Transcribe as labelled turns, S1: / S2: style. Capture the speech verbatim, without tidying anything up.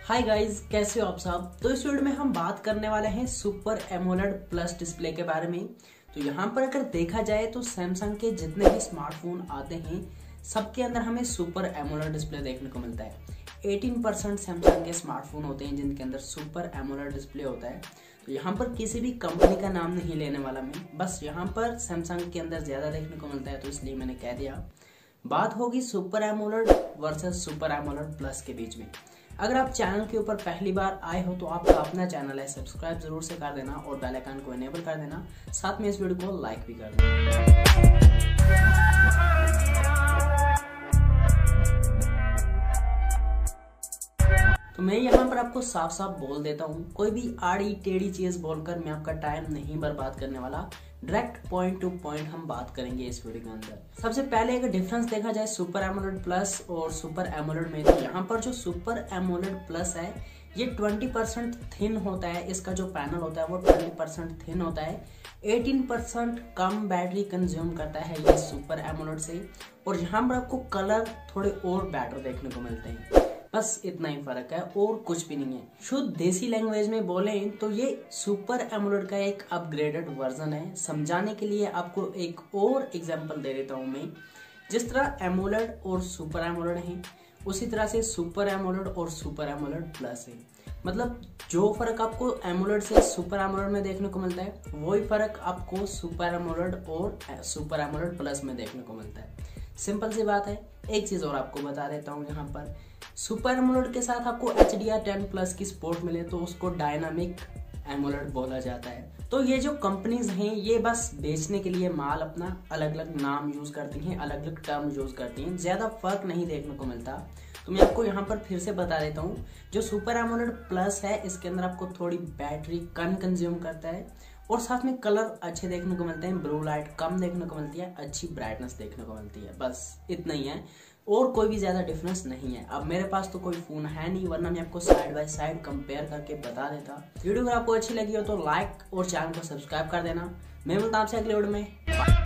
S1: Hi guys, कैसे हो आप सब। तो इस वीडियो में हम बात करने वाले हैं सुपर एमोलेड प्लस डिस्प्ले के बारे में। तो यहाँ पर अगर देखा जाए तो सैमसंग के जितने भी स्मार्टफोन आते हैं सबके अंदर हमें सुपर एमोलेड डिस्प्ले देखने को मिलता है। अठारह परसेंट सैमसंग के स्मार्टफोन होते हैं जिनके अंदर सुपर एमोलेड डिस्प्ले होता है। तो यहाँ पर किसी भी कंपनी का नाम नहीं लेने वाला मैं, बस यहाँ पर सैमसंग के अंदर ज़्यादा देखने को मिलता है तो इसलिए मैंने कह दिया। बात होगी super AMOLED versus super AMOLED plus के बीच में। अगर आप चैनल के ऊपर पहली बार आए हो तो आपका अपना चैनल है, सब्सक्राइब जरूर से कर देना और बेल आइकन को इनेबल कर देना, साथ में इस वीडियो को लाइक भी कर देना। तो मैं यहाँ पर आपको साफ साफ बोल देता हूँ, कोई भी आड़ी टेढ़ी चीज बोलकर मैं आपका टाइम नहीं बर्बाद करने वाला। डायरेक्ट पॉइंट टू पॉइंट हम बात करेंगे इस वीडियो के अंदर। सबसे पहले अगर डिफरेंस देखा जाए सुपर एमोलेड प्लस और सुपर एमोलेड में, तो यहाँ पर जो सुपर एमोलेड प्लस है ये बीस परसेंट थिन होता है। इसका जो पैनल होता है वो बीस परसेंट थिन होता है। अठारह परसेंट कम बैटरी कंज्यूम करता है ये सुपर एमोलेड से, और यहाँ पर आपको कलर थोड़े और बेटर देखने को मिलते हैं। बस इतना ही फर्क है और कुछ भी नहीं है। शुद्ध देसी लैंग्वेज में बोले तो ये सुपर एमोलेड का एक अपग्रेडेड वर्जन है। समझाने के लिए आपको एक और एग्जांपल दे देता हूं मैं। जिस तरह एमोलेड और सुपर एमोलेड है उसी तरह से सुपर एमोलेड और सुपर एमोलेड प्लस है। मतलब जो फर्क आपको एमोलेड से सुपर एमोलेड में देखने को मिलता है वही फर्क आपको सुपर एमोलेड और सुपर एमोलेड प्लस में देखने को मिलता है। सिंपल सी बात है। एक चीज और आपको बता देता हूँ, यहाँ पर सुपर एमोलेड के साथ आपको H D R ten plus की सपोर्ट मिले तो उसको डायनामिक एमोलेड बोला जाता है। तो ये जो कंपनीज हैं ये बस बेचने के लिए माल अपना अलग अलग नाम यूज करती हैं, अलग अलग टर्म यूज करती हैं, ज्यादा फर्क नहीं देखने को मिलता। तो मैं आपको यहाँ पर फिर से बता देता हूँ, जो सुपर एमोलेड प्लस है इसके अंदर आपको थोड़ी बैटरी कम कंज्यूम करता है और साथ में कलर अच्छे देखने को मिलते हैं, ब्लू लाइट कम देखने को मिलती है, अच्छी ब्राइटनेस देखने को मिलती है। बस इतना ही है और कोई भी ज्यादा डिफरेंस नहीं है। अब मेरे पास तो कोई फोन है नहीं, वरना मैं आपको साइड बाय साइड कंपेयर करके बता देता। वीडियो अगर आपको अच्छी लगी हो तो लाइक और चैनल को सब्सक्राइब कर देना। मैं मिलता हूं आपसे अगले वीडियो में।